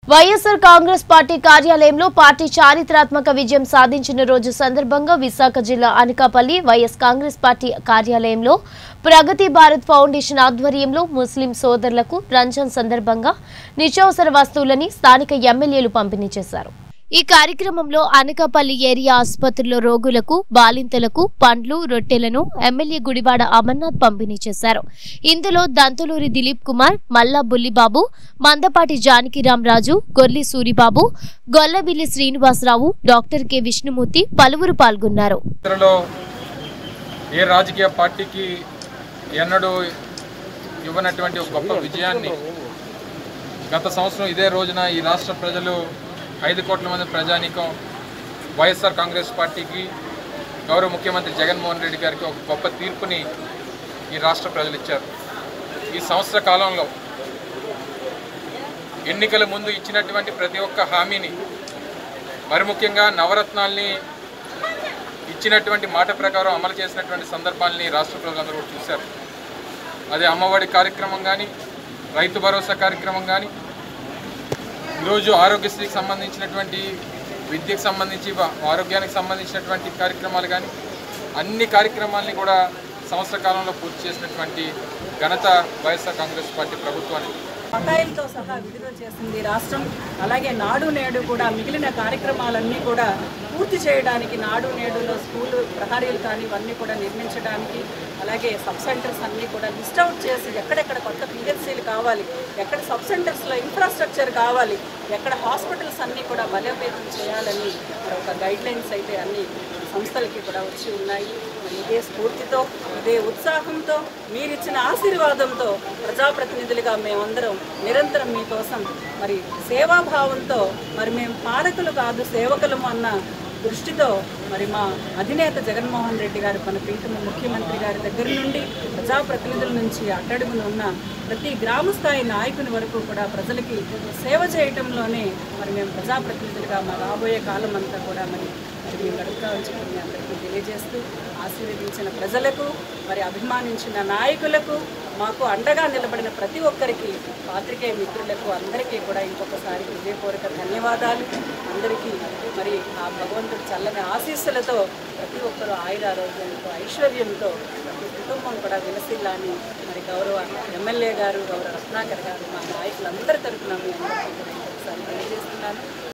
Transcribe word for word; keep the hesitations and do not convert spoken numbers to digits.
వైఎస్ఆర్ కాంగ్రెస్ పార్టీ కార్యాలయంలో పార్టీ చారిత్రాత్మక విజయం సాధించిన రోజు సందర్భంగా విశాఖ జిల్లా అనకాపల్లి వైఎస్ కాంగ్రెస్ పార్టీ కార్యాలయంలో ప్రగతి భారత్ ఫౌండేషన్ ఆధ్వర్యంలో ముస్లిం సోదరులకు రంజాన్ సందర్భంగా నిత్యావసర వస్తువులని స్థానిక ఎమ్మెల్యేలు పంపిణీ చేశారు। ఈ కార్యక్రమంలో అనకాపల్లి ఏరియా ఆసుపత్రిలో రోగులకు బాలింతలకు పండ్లు రొట్టెలను ఎమ్మెల్యే గుడివాడ అమర్నాథ్ పంపిణీ చేశారు। ఇందులో దంతులూరి దిలీప్ కుమార్, మల్లా బుల్లిబాబు, మందపాటి జానకిరామ్ రాజు, గొర్లి సూరిబాబు, గొల్లవిల్లి శ్రీనివాసరావు, డాక్టర్ కె విష్ణుమూర్తి పలువురు పాల్గొన్నారు। ఏ రాజకీయ పార్టీకి ఎన్నడూ ఇవ్వనటువంటి ఒక గొప్ప విజయాన్ని గత సంవత్సరం ఇదే రోజున ఈ రాష్ట్ర ప్రజలు ఐదు కోట్ల మంది ప్రజానీకం వైఎస్ఆర్ కాంగ్రెస్ పార్టీకి గౌరవ ముఖ్యమంత్రి జగన్మోహన్ రెడ్డి గారికి ఒక గొప్ప తీర్పుని ఈ రాష్ట్ర ప్రజలు ఇచ్చారు। ఈ సంవత్సర కాలంలో ఎన్నికల ముందు ఇచ్చినటువంటి ప్రతి ఒక్క హామీని, మరి ముఖ్యంగా నవరత్నాల్ని ఇచ్చినటువంటి మాట ప్రకారం అమలు చేసినటువంటి సందర్భాలని రాష్ట్ర ప్రజలందరూ కూడా చూశారు। అదే అమ్మఒడి కార్యక్రమం కానీ, రైతు భరోసా కార్యక్రమం కానీ, ఈరోజు ఆరోగ్యశ్రీకి సంబంధించినటువంటి విద్యకు సంబంధించి ఆరోగ్యానికి సంబంధించినటువంటి కార్యక్రమాలు కానీ అన్ని కార్యక్రమాలని కూడా సంవత్సర కాలంలో పూర్తి చేసినటువంటి ఘనత వైఎస్ఆర్ కాంగ్రెస్ పార్టీ ప్రభుత్వానికి। బకాయిలతో సహా విడుదల చేసింది రాష్ట్రం। అలాగే నాడు నేడు కూడా మిగిలిన కార్యక్రమాలన్నీ కూడా పూర్తి చేయడానికి, నాడు నేడులో స్కూలు ప్రహరీలు కానీ ఇవన్నీ కూడా నిర్మించడానికి, అలాగే సబ్ సెంటర్స్ అన్నీ కూడా లిస్ట్ అవుట్ చేసి ఎక్కడెక్కడ కొత్త పిహెచ్సీలు కావాలి, ఎక్కడ సబ్ సెంటర్స్లో ఇన్ఫ్రాస్ట్రక్చర్ కావాలి, ఎక్కడ హాస్పిటల్స్ అన్నీ కూడా బలోపేతం చేయాలని ఒక గైడ్ లైన్స్ అయితే అన్ని సంస్థలకి కూడా వచ్చి ఉన్నాయి। ఇదే స్ఫూర్తితో, ఇదే ఉత్సాహంతో, మీరిచ్చిన ఆశీర్వాదంతో ప్రజాప్రతినిధులుగా మేమందరం నిరంతరం మీకోసం మరి సేవాభావంతో, మరి మేము పాలకులు కాదు సేవకులము అన్న దృష్టితో మరి మా అధినేత జగన్మోహన్ రెడ్డి గారు మన ప్రీతమ ముఖ్యమంత్రి గారి దగ్గర నుండి ప్రజాప్రతినిధుల నుంచి అట్టడుగున ఉన్న ప్రతి గ్రామ స్థాయి నాయకుని వరకు కూడా ప్రజలకి సేవ చేయటంలోనే మరి మేము ప్రజాప్రతినిధులుగా మా రాబోయే కాలం అంతా కూడా మరి మరి మేము గడుపుతామని చెప్పి మీ అందరికీ తెలియజేస్తూ, ఆశీర్వదించిన ప్రజలకు, మరి అభిమానించిన నాయకులకు, మాకు అండగా నిలబడిన ప్రతి ఒక్కరికి, పాత్రికేయ మిత్రులకు అందరికీ కూడా ఇంకొకసారి హృదయపూర్వక ధన్యవాదాలు। అందరికీ మరి ఆ భగవంతుడి చల్లని ఆశీస్సులతో ప్రతి ఒక్కరూ ఆయురారోగ్యంతో, ఐశ్వర్యంతో ప్రతి కుటుంబం కూడా విలసిల్లాని మరి గౌరవ ఎమ్మెల్యే గారు, గౌరవ రత్నాకర్ గారు, మా నాయకులందరి తరఫున మీ అందరికీ కూడా ఇంకొకసారి తెలియజేస్తున్నాను।